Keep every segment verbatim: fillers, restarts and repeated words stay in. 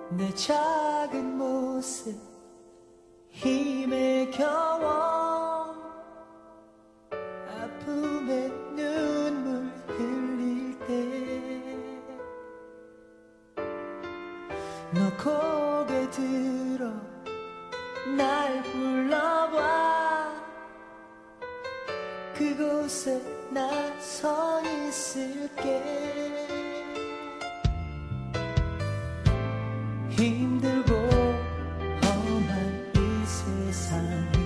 내 작은 모습 힘에 겨워 아픔에 눈물 흘릴 때 너 고개 들어 날 불러봐. 그곳에 나 서 있을게. 힘들고 험한 이 세상이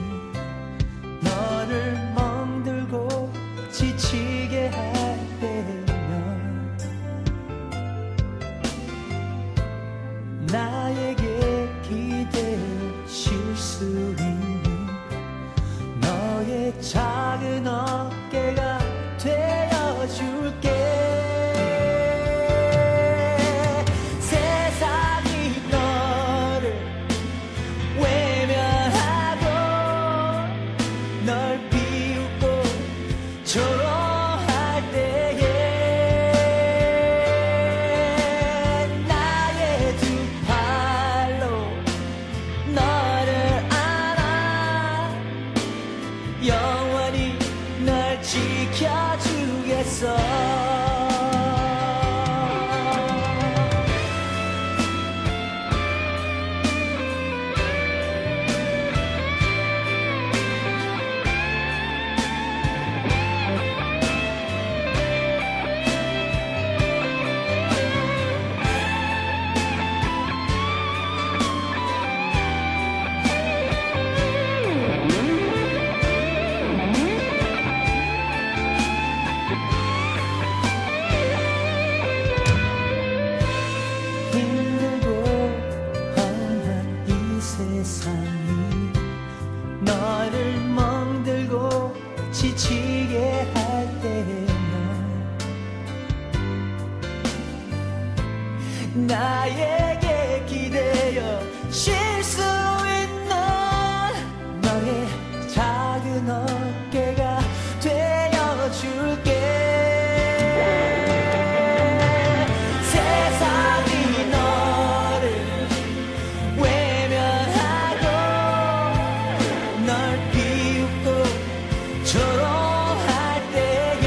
너를 멍들고 지치게 할 때면 나에게 기대어 쉴 수 있는 너의 작은 어깨가 되어줄게. 초롱할 때에 나의 두 팔로 너를 안아 영원히 널 지켜주겠어. 세상이 너를 멍들고 지치게 할 때면 나에게 기대어 쉴 수 있는 너의 작은 어깨가 되어줄게. 초롱할 때에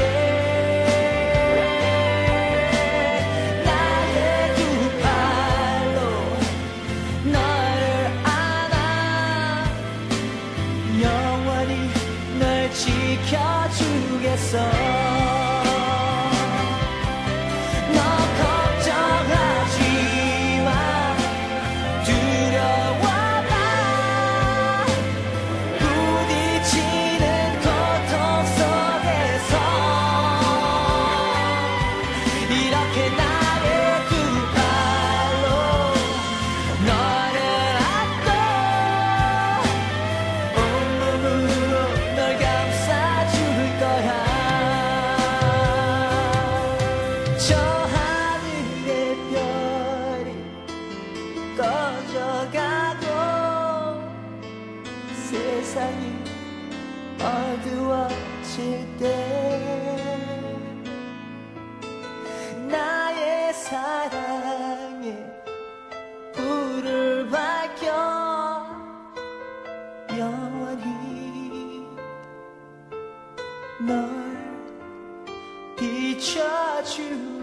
나의 두 팔로 너를 안아 영원히 널 지켜주겠어. 이렇게 나의 두 팔로 너를 안고 온몸으로 널 감싸줄 거야. 저 하늘의 별이 꺼져가고 세상이 어두워질 때 나의 사랑에 불을 밝혀 영원히 널 비춰줄